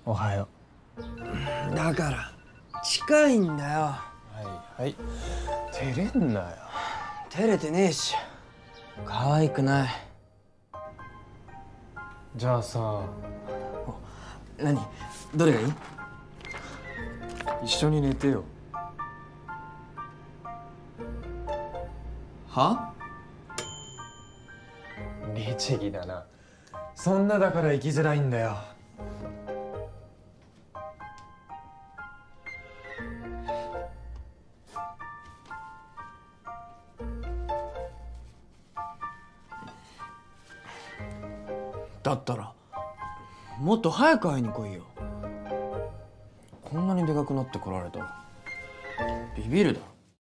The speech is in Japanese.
おはよう。だから近いんだよ。 はいはい、照れんなよ。 照れてねえし可愛くない。 じゃあさ、 何どれがいい？ 一緒に寝てよ。 は？ 律儀だな。そんなだから生きづらいんだよ。 だったらもっと早く会いに来いよ。こんなにでかくなって来られたらビビるだろ。